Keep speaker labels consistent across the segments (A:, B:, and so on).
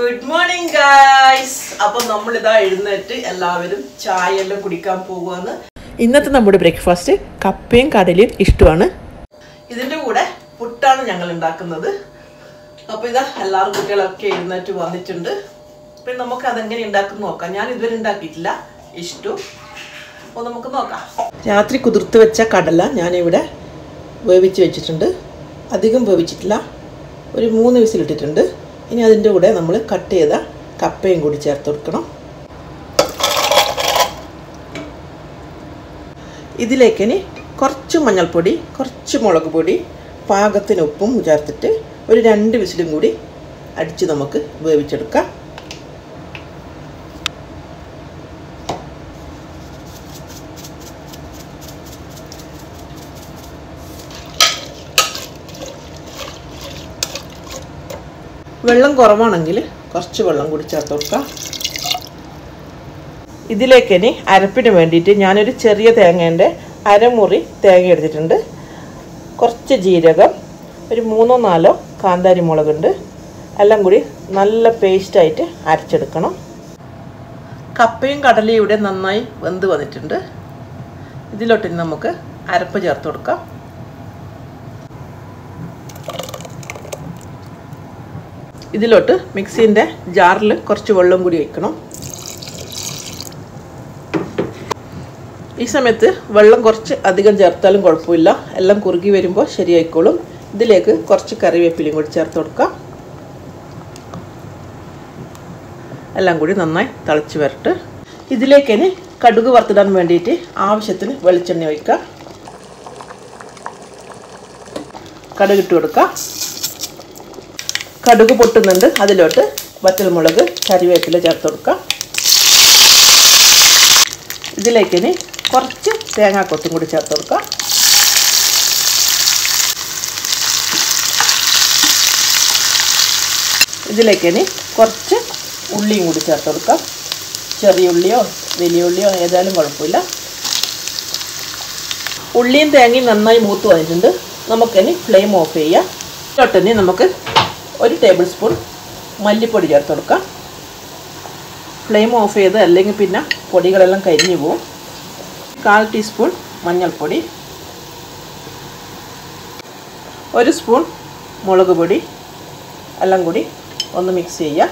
A: Good morning guys. അപ്പോൾ നമ്മൾ ഇതാ എഴുന്നേറ്റ് എല്ലാവരും ചായ എല്ലാം കുടിക്കാൻ പോവാണ്.
B: ഇന്നത്തെ നമ്മുടെ ബ്രേക്ക്ഫാസ്റ്റ് കപ്പയും കടലയും ഇഷ്ടമാണ്.
A: ഇതിന്റെ കൂടെ പുട്ടാണ് ഞങ്ങൾ ഉണ്ടാക്കുന്നത്. അപ്പോൾ ഇതാ എല്ലാവരും കുട്ടികളൊക്കെ എഴുന്നേറ്റ് വന്നിട്ടുണ്ട്. അപ്പോൾ നമുക്ക് അതെങ്ങനെ ഉണ്ടാക്കുന്നു നോക്കാം. ഞാൻ ഇതുവരെ ഉണ്ടാക്കിയിട്ടില്ല. ഇഷ്ടു. അപ്പോൾ നമുക്ക് നോക്കാം.
B: രാത്രി കുതിർത്ത് വെച്ച കടല ഞാനിവിടെ വേവിച്ച് വെച്ചിട്ടുണ്ട്. അധികം വേവിച്ചിട്ടില്ല. ഒരു 3 വിസിലിട്ടിട്ടുണ്ട്. ഇനി അതിൻ്റെ കൂടെ നമ്മൾ കട്ട് ചെയ്ത കപ്പയും കൂടി ചേർത്ത് കൊടുക്കണം. ഇതിലേക്ക് ഇനി കുറച്ച് മഞ്ഞൾപ്പൊടി, കുറച്ച് മുളക് പൊടി, പാകത്തിന് ഉപ്പും ചേർത്തിട്ട് ഒരു 2 വിസിലും കൂടി അടിച്ച് നമുക്ക് വേവിച്ചെടുക്കാം. വെള്ളം കുറവാണെങ്കിൽ കുറച്ച് വെള്ളം കൂടി ചേർത്ത് കൊടുക്കാം. ഇതിലേക്ക് ഇനി അരപ്പിന് വേണ്ടിയിട്ട് ഞാനൊരു ചെറിയ തേങ്ങേൻ്റെ അരമുറി തേങ്ങ എടുത്തിട്ടുണ്ട്. കുറച്ച് ജീരകം, ഒരു 3-4 കാന്താരി മുളകുണ്ട്. എല്ലാം കൂടി നല്ല പേസ്റ്റായിട്ട് അരച്ചെടുക്കണം. കപ്പയും കടലയും ഇവിടെ നന്നായി വെന്ത് വന്നിട്ടുണ്ട്. ഇതിലോട്ട് നമുക്ക് അരപ്പ് ചേർത്ത് കൊടുക്കാം. ഇതിലോട്ട് മിക്സിൻ്റെ ജാറിൽ കുറച്ച് വെള്ളം കൂടി വയ്ക്കണം. ഈ സമയത്ത് വെള്ളം കുറച്ച് അധികം ചേർത്താലും കുഴപ്പമില്ല. എല്ലാം കുറുകി വരുമ്പോൾ ശരിയായിക്കോളും. ഇതിലേക്ക് കുറച്ച് കറിവേപ്പിലയും കൂടി ചേർത്ത് കൊടുക്കാം. എല്ലാം കൂടി നന്നായി തിളച്ച് വരട്ടെ. ഇതിലേക്ക് ഇനി കടുക് വറുത്തിടാൻ വേണ്ടിയിട്ട് ആവശ്യത്തിന് വെളിച്ചെണ്ണ ഒഴിക്കാം. കടുകിട്ട് കൊടുക്കാം. കടുക് പൊട്ടുന്നുണ്ട്. അതിലോട്ട് വറ്റൽമുളക്, കറിവേപ്പില ചേർത്ത് കൊടുക്കാം. ഇതിലേക്ക് ഇനി കുറച്ച് തേങ്ങാക്കൊത്തും കൂടി ചേർത്ത് കൊടുക്കാം. ഇതിലേക്ക് ഇനി കുറച്ച് ഉള്ളിയും കൂടി ചേർത്ത് കൊടുക്കാം. ചെറിയ ഉള്ളിയോ വലിയ ഉള്ളിയോ ഏതായാലും കുഴപ്പമില്ല. ഉള്ളിയും തേങ്ങയും നന്നായി മൂത്ത് വന്നിട്ടുണ്ട്. നമുക്കിനി ഫ്ലെയിം ഓഫ് ചെയ്യാം. ഇതിലോട്ടിനി നമുക്ക് 1 ടേബിൾ സ്പൂൺ മല്ലിപ്പൊടി ചേർത്ത് കൊടുക്കാം. ഫ്ലെയിം ഓഫ് ചെയ്ത് അല്ലെങ്കിൽ പിന്നെ പൊടികളെല്ലാം കരിഞ്ഞു പോകും. 1/4 ടീസ്പൂൺ മഞ്ഞൾപ്പൊടി, 1 സ്പൂൺ മുളക് പൊടി, എല്ലാം കൂടി ഒന്ന് മിക്സ് ചെയ്യുക.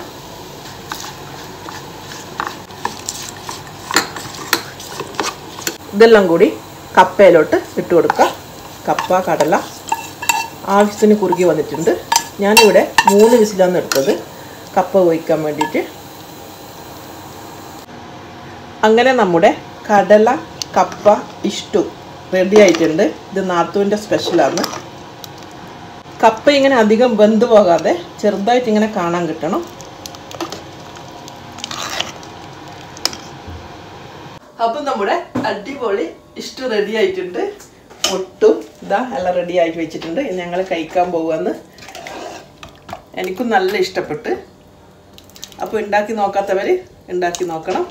B: ഇതെല്ലാം കൂടി കപ്പയിലോട്ട് ഇട്ട് കൊടുക്കുക. കപ്പ കടല ആവശ്യത്തിന് കുറുകി വന്നിട്ടുണ്ട്. ഞാനിവിടെ 3 വിസിലാണ് എടുത്തത് കപ്പ വേവിക്കാൻ വേണ്ടിയിട്ട്. അങ്ങനെ നമ്മുടെ കടല കപ്പ ഇഷ്ടു റെഡി ആയിട്ടുണ്ട്. ഇത് നാത്തൂൻ്റെ സ്പെഷ്യലാണ്. കപ്പ ഇങ്ങനെ അധികം വെന്ത് പോകാതെ ചെറുതായിട്ട് ഇങ്ങനെ കാണാൻ കിട്ടണം. അപ്പം നമ്മുടെ അടിപൊളി ഇഷ്ടു റെഡി ആയിട്ടുണ്ട്. ഒട്ടും ഇതാ എല്ലാം റെഡി ആയിട്ട് വെച്ചിട്ടുണ്ട്. ഞങ്ങൾ കഴിക്കാൻ പോകുമെന്ന്. എനിക്കും നല്ല ഇഷ്ടപ്പെട്ട്. അപ്പോൾ ഉണ്ടാക്കി നോക്കാത്തവർ ഉണ്ടാക്കി നോക്കണം.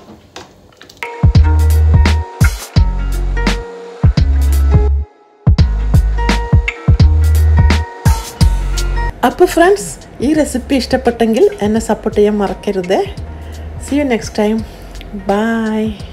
B: അപ്പോൾ ഫ്രണ്ട്സ്, ഈ റെസിപ്പി ഇഷ്ടപ്പെട്ടെങ്കിൽ എന്നെ സപ്പോർട്ട് ചെയ്യാൻ മറക്കരുത്. See you next time. Bye.